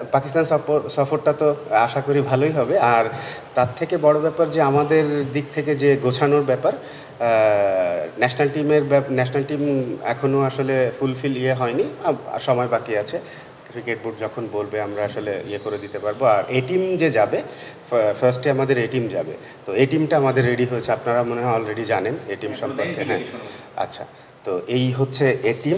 পাকিস্তান সফরটা তো আশা করি ভালোই হবে। আর তার থেকে বড় ব্যাপার যে আমাদের দিক থেকে যে গোছানোর ব্যাপার, ন্যাশনাল টিম এখনও আসলে ফুলফিল হয়নি, সময় বাকি আছে। ক্রিকেট বোর্ড যখন বলবে আমরা আসলে করে দিতে পারবো। আর এ টিম যে যাবে, ফার্স্টে আমাদের এ টিম যাবে, তো এ টিমটা আমাদের রেডি হয়েছে, আপনারা মনে হয় অলরেডি জানেন এ টিম সম্পর্কে। হ্যাঁ, আচ্ছা, তো এই হচ্ছে এ টিম।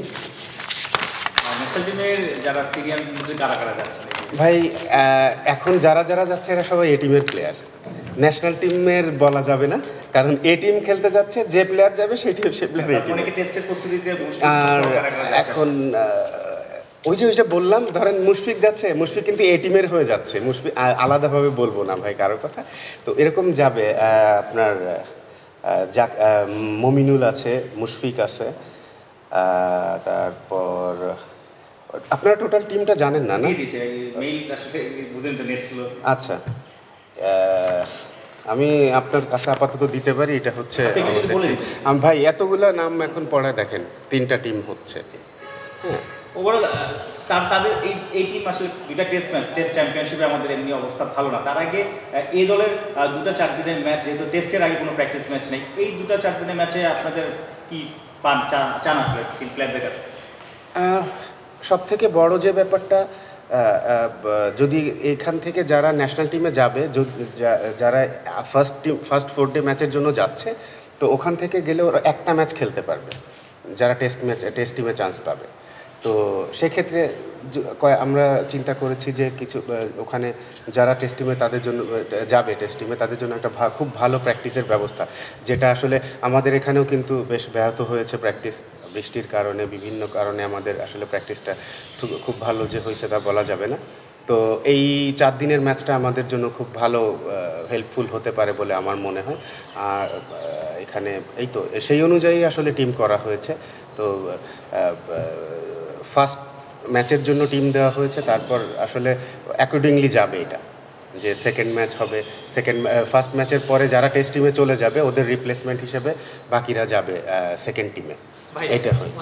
ভাই এখন যারা যারা যাচ্ছে এরা সবাই এ টিমের প্লেয়ার, ন্যাশনাল টিমের বলা যাবে না, কারণ এ টিম খেলতে যাচ্ছে, যে প্লেয়ার যাবে সেই প্লেয়ার। আর এখন ওই যে বললাম, ধরেন মুশফিক যাচ্ছে, মুশফিক কিন্তু এ টিমের হয়ে যাচ্ছে, মুশফিক আলাদাভাবে বলবো না ভাই কারোর কথা। তো এরকম যাবে আপনার মমিনুল আছে, মুশফিক আছে, তারপর আপনারা টোটাল টিমটা জানেন না? আচ্ছা, আমি আপনার কাছে আপাতত দিতে পারি, এটা হচ্ছে ভাই এতগুলা নাম এখন পড়ায় দেখেন, 3টা টিম হচ্ছে। হ্যাঁ, ওভারঅল তাদের এই টিম আসলে 2টা টেস্ট চ্যাম্পিয়নশিপে আমাদের এমনি অবস্থা ভালো না। তার আগে এই দলের 2-4 দিনের ম্যাচ, যেহেতু টেস্টের আগে কোনো প্র্যাকটিস ম্যাচ নেই, এই 2-4 দিনের ম্যাচে আপনাদের কি চান আসলে প্লেয়ারদের কাছে? সব থেকে বড় যে ব্যাপারটা, যদি এখান থেকে যারা ন্যাশনাল টিমে যাবে, যারা ফার্স্ট 4 ডে ম্যাচের জন্য যাচ্ছে, তো ওখান থেকে গেলে ওরা একটা ম্যাচ খেলতে পারবে, যারা টেস্ট টিমে চান্স পাবে। তো সেক্ষেত্রে আমরা চিন্তা করেছি যে কিছু ওখানে যারা টেস্ট টিমে তাদের জন্য যাবে, টেস্ট টিমে তাদের জন্য একটা খুব ভালো প্র্যাকটিসের ব্যবস্থা, যেটা আসলে আমাদের এখানেও কিন্তু বেশ ব্যাহত হয়েছে প্র্যাকটিস, বৃষ্টির কারণে, বিভিন্ন কারণে আমাদের আসলে প্র্যাকটিসটা খুব ভালো যে হয়েছে তা বলা যাবে না। তো এই 4 দিনের ম্যাচটা আমাদের জন্য খুব ভালো হেল্পফুল হতে পারে বলে আমার মনে হয়। আর এখানে এই তো সেই অনুযায়ী আসলে টিম করা হয়েছে। তো ফার্স্ট ম্যাচের জন্য টিম দেওয়া হয়েছে, তারপর আসলে অ্যাকর্ডিংলি যাবে এটা, যে সেকেন্ড ম্যাচ হবে, ফার্স্ট ম্যাচের পরে যারা টেস্ট টিমে চলে যাবে ওদের রিপ্লেসমেন্ট হিসেবে বাকিরা যাবে সেকেন্ড টিমে। এটা হয়।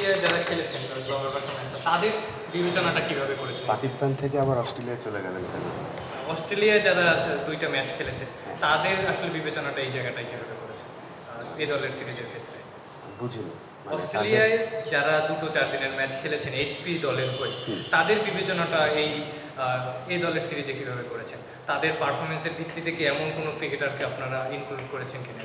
পাকিস্তান থেকে আবার অস্ট্রেলিয়া চলে গেলেন কেন? অস্ট্রেলিয়া যারা 2টা ম্যাচ খেলেছে তাদের আসলে বিবেচনাটা এই জায়গাটায় কিভাবে করেছে এই দলের সিরিজের ক্ষেত্রে? বুঝিনি। অস্ট্রেলিয়ায় যারা 2-4 দিনের ম্যাচ খেলেছেন এইচপি দলের হয়ে, তাদের বিবেচনাটা এই দলের সিরিজে কিভাবে করেছেন? তাদের পারফরমেন্সের ভিত্তিতে কি এমন কোনো ক্রিকেটারকে আপনারা ইনক্লুড করেছেন কিনা?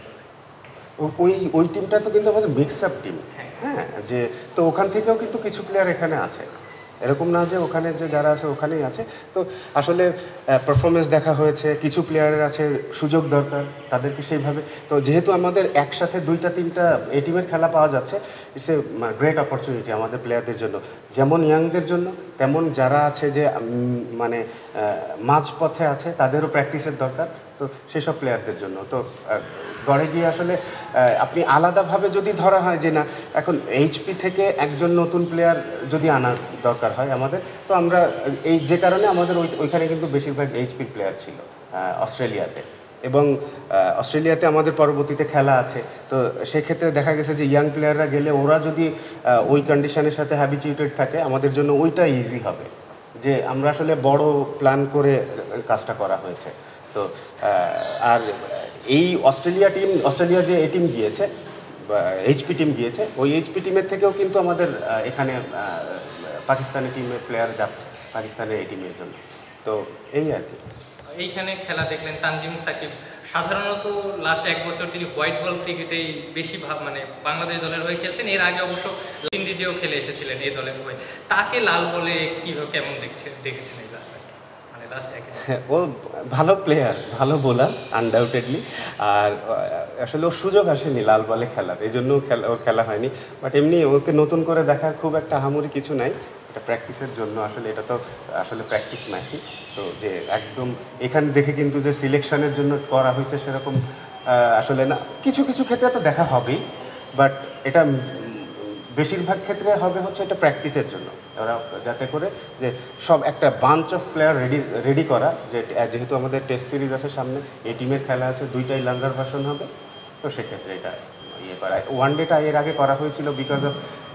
ওই টিমটা তো কিন্তু আমাদের মিক্স আপ টিম। হ্যাঁ, যে তো ওখান থেকেও কিন্তু কিছু প্লেয়ার এখানে আছে, এরকম না যে ওখানে যে যারা আছে ওখানেই আছে। তো আসলে পারফরমেন্স দেখা হয়েছে, কিছু প্লেয়ারের আছে সুযোগ দরকার, তাদেরকে সেইভাবে। তো যেহেতু আমাদের একসাথে 2-3টা এই টিমের খেলা পাওয়া যাচ্ছে, ইটস এ গ্রেট অপরচুনিটি আমাদের প্লেয়ারদের জন্য, যেমন ইয়াংদের জন্য, তেমন যারা আছে যে মানে মাঝপথে আছে তাদেরও প্র্যাকটিসের দরকার, তো সেসব প্লেয়ারদের জন্য। তো গড়ে গিয়ে আসলে আপনি আলাদাভাবে যদি ধরা হয় যে না, এখন এইচপি থেকে একজন নতুন প্লেয়ার যদি আনার দরকার হয় আমাদের, তো আমরা এই যে কারণে আমাদের ওইখানে কিন্তু বেশিরভাগ এইচপি প্লেয়ার ছিল অস্ট্রেলিয়াতে, এবং অস্ট্রেলিয়াতে আমাদের পরবর্তীতে খেলা আছে। তো সেক্ষেত্রে দেখা গেছে যে ইয়াং প্লেয়াররা গেলে ওরা যদি ওই কন্ডিশনের সাথে হ্যাবিচুয়েটেড থাকে, আমাদের জন্য ওইটা ইজি হবে, যে আমরা আসলে বড় প্ল্যান করে কাজটা করা হয়েছে। তো আর এই অস্ট্রেলিয়া যে এই টিম গিয়েছে, এইচপি টিম গিয়েছে, ওই এইচপি টিমের থেকেও কিন্তু আমাদের এখানে পাকিস্তানি টিমের প্লেয়ার যাচ্ছে পাকিস্তানের এই টিমের জন্য। তো এই আর কি। এইখানে খেলা দেখলেন তানজিম সাকিব, সাধারণত লাস্ট 1 বছর তিনি হোয়াইট বল ক্রিকেটেই বেশি মানে বাংলাদেশ দলের হয়ে খেলছেন। এর আগে অবশ্য ইন্ডিজেও খেলে এসেছিলেন এই দলের হয়ে। তাকে লাল বলে কেমন দেখেছেন এই মানে লাস্ট ও ভালো প্লেয়ার, ভালো বোলার আনডাউটেডলি। আর আসলে ওর সুযোগ আসেনি লাল বলে খেলার, এই জন্য ওর খেলা হয়নি। বাট এমনি ওকে নতুন করে দেখার খুব একটা আহামরি কিছু নাই, এটা প্র্যাকটিসের জন্য। আসলে এটা তো আসলে প্র্যাকটিস ম্যাচই, তো যে একদম এখানে দেখে কিন্তু যে সিলেকশনের জন্য করা হয়েছে সেরকম আসলে না। কিছু কিছু ক্ষেত্রে তো দেখা হবেই, বাট এটা বেশিরভাগ ক্ষেত্রে হবে হচ্ছে এটা প্র্যাকটিসের জন্য, ওরা যাতে করে যে সব একটা বাঞ্চ অফ প্লেয়ার রেডি করা, যে যেহেতু আমাদের টেস্ট সিরিজ আছে সামনে, এই টিমের খেলা আছে, 2টাই লাঙ্গার ভার্সন হবে। তো সেক্ষেত্রে এটা করা, ওয়ান ডেটা এর আগে করা হয়েছিল বিকজ অফ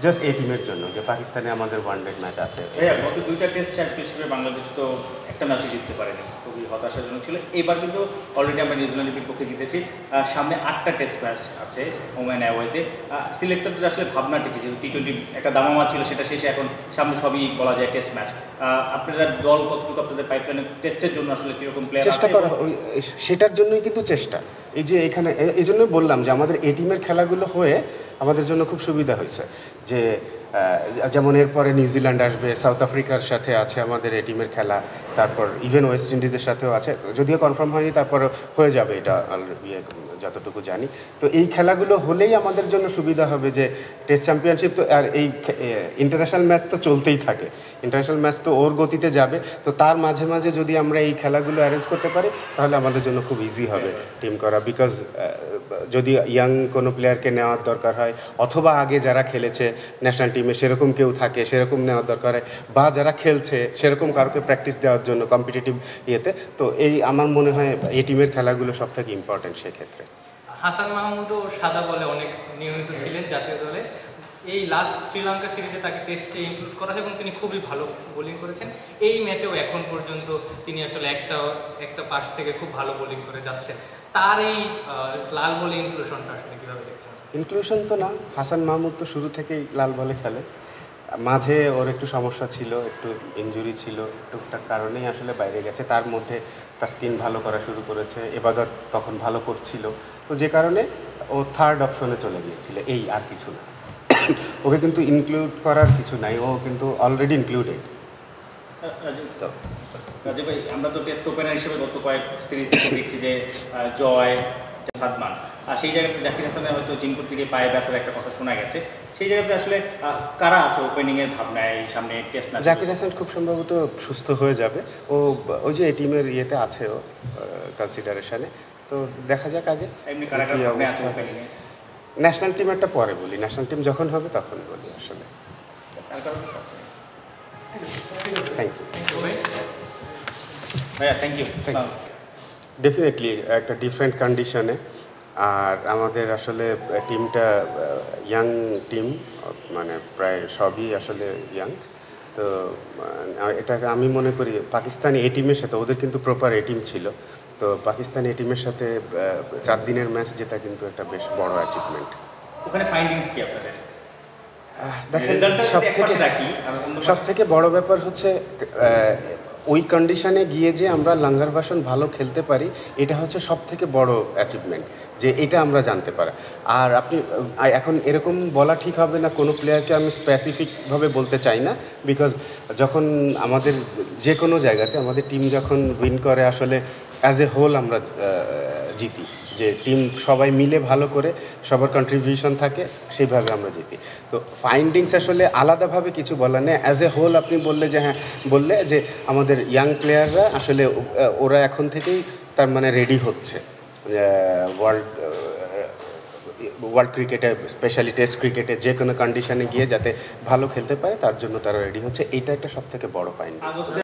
জাস্ট এই টিমের জন্য যে পাকিস্তানে আমাদের ওয়ানডে ম্যাচ আছে। ভাইয়া গত 2টা টেস্ট চ্যাম্পিয়নশিপে বাংলাদেশ তো একটা ম্যাচই জিততে পারেনি, খুবই হতাশাজনক ছিল। এবার কিন্তু অলরেডি আমরা নিউজিল্যান্ডের বিপক্ষে জিতেছি। সামনে 8টা টেস্ট ম্যাচ আছে ওম্যান অ্যাওয়েতে। সিলেক্টরদের আসলে ভাবনাটা কি, যেহেতু টি-20 একটা দামামা ছিল সেটা শেষে, এখন সামনে সবই বলা যায় টেস্ট ম্যাচ। আপনাদের দল কতটুকু আপনাদের পাইপলাইনে টেস্টের জন্য আসলে কীরকম প্লেয়ার চেষ্টা করা সেটার জন্যই কিন্তু চেষ্টা। এই যে এখানে এই জন্যই বললাম যে আমাদের এই টিমের খেলাগুলো হয়ে আমাদের জন্য খুব সুবিধা হয়েছে যে যেমন এরপরে নিউজিল্যান্ড আসবে, সাউথ আফ্রিকার সাথে আছে আমাদের এই টিমের খেলা, তারপর ইভেন ওয়েস্ট ইন্ডিজের সাথেও আছে, যদিও কনফার্ম হয়নি, তারপর হয়ে যাবে এটা যতটুকু জানি। তো এই খেলাগুলো হলেই আমাদের জন্য সুবিধা হবে যে টেস্ট চ্যাম্পিয়নশিপ তো আর এই ইন্টারন্যাশনাল ম্যাচ তো চলতেই থাকে, ইন্টারন্যাশনাল ম্যাচ তো ওর গতিতে যাবে। তো তার মাঝে মাঝে যদি আমরা এই খেলাগুলো অ্যারেঞ্জ করতে পারি তাহলে আমাদের জন্য খুব ইজি হবে টিম করা। বিকজ যদি ইয়াং কোনো প্লেয়ারকে নেওয়ার দরকার হয়, অথবা আগে যারা খেলেছে ন্যাশনাল টিমে সেরকম কেউ থাকে, সেরকম নেওয়ার দরকার হয়, বা যারা খেলছে সেরকম কাউকে প্র্যাকটিস দেওয়ার জন্য কম্পিটিটিভ ইয়েতে, তো এই আমার মনে হয় এই টিমের খেলাগুলো সব থেকে ইম্পর্টেন্ট সেক্ষেত্রে। হাসান মাহমুদও সাদা বলে অনেক নিয়মিত ছিলেন জাতীয় দলে। এই লাস্ট শ্রীলঙ্কা সিরিজে তাকে টেস্টে ইনক্লুড করা হয় এবং তিনি খুবই ভালো বোলিং করেছেন। এই ম্যাচেও এখন পর্যন্ত তিনি আসলে একটা পাশ থেকে খুব ভালো বোলিং করে যাচ্ছেন। তার এই লাল বলে ইনক্লুশনটা আসলে কীভাবে দেখছেন? ইনক্লুশন তো না, হাসান মাহমুদ তো শুরু থেকেই লাল বলে খেলে। মাঝে ওর একটু সমস্যা ছিল, একটু ইনজুরি ছিল, টুকটাক কারণেই আসলে বাইরে গেছে। তার মধ্যে তার স্কিন ভালো করা শুরু করেছে, এবাদত তখন ভালো করছিল, তো যে কারণে ও থার্ড অপশনে চলে গিয়েছিল, এই আর কিছু না। ওকে কিন্তু ইনক্লুড করার কিছু নাই, ও কিন্তু অলরেডি ইনক্লুডেড। রাজীব ভাই, আমরা তো টেস্ট ওপেনার হিসেবে গত কয়েক সিরিজ থেকে দেখছি যে জয়, সাদমান, আর সেই জায়গাতে জাকির হাসানের হয়তো জিনপুর থেকে পায়ে ব্যথার একটা কথা শোনা গেছে। সেই জায়গাতে আসলে কারা আছে ওপেনিংয়ের ভাবনায় সামনে টেস্ট ম্যাচ? জাকির হাসান খুব সম্ভবত সুস্থ হয়ে যাবে, ও ওই যে এই টিমের ইয়েতে আছে, ও কনসিডারেশনে। তো দেখা যাক আগে এমনি কারা কারা ভাবনায় আছে ওপেনিংয়ে। ন্যাশনাল টিমেরটা পরে বলি, ন্যাশনাল টিম যখন হবে তখন বলি আসলে। থ্যাংক ইউ ভাইয়া, থ্যাংক ইউ। ডেফিনেটলি একটা ডিফারেন্ট কন্ডিশনে, আর আমাদের আসলে টিমটা ইয়াং টিম, মানে প্রায় সবই আসলে ইয়াং। তো এটা আমি মনে করি পাকিস্তানি এ টিমের সাথে, ওদের কিন্তু প্রপার এ টিম ছিল, তো পাকিস্তানি এ টিমের সাথে 4 দিনের ম্যাচ জেতা কিন্তু একটা বেশ বড় অ্যাচিভমেন্ট। ওখানে ফাইন্ডিংস কি আপনাদের? দেখেন, সব থেকে বড় ব্যাপার হচ্ছে ওই কন্ডিশনে গিয়ে যে আমরা লাঙ্গার ভাষণ ভালো খেলতে পারি, এটা হচ্ছে সব থেকে বড় অ্যাচিভমেন্ট, যে এটা আমরা জানতে পারি। আর আপনি এখন এরকম বলা ঠিক হবে না, কোনো প্লেয়ারকে আমি স্পেসিফিকভাবে বলতে চাই না, বিকজ যখন আমাদের যে কোনো জায়গাতে আমাদের টিম যখন উইন করে আসলে অ্যাজ এ হোল আমরা জিতি, যে টিম সবাই মিলে ভালো করে সবার কন্ট্রিবিউশন থাকে, সেইভাবে আমরা জিতি। তো ফাইন্ডিংস আসলে আলাদাভাবে কিছু বলার নেই, অ্যাজ এ হোল আপনি বললে যে হ্যাঁ, বললে যে আমাদের ইয়াং প্লেয়াররা আসলে ওরা এখন থেকেই তার মানে রেডি হচ্ছে ওয়ার্ল্ড ক্রিকেটে, স্পেশালি টেস্ট ক্রিকেটে যে কোনো কন্ডিশনে গিয়ে যাতে ভালো খেলতে পারে তার জন্য তারা রেডি হচ্ছে, এইটা একটা সব থেকে বড় ফাইন্ডিংস।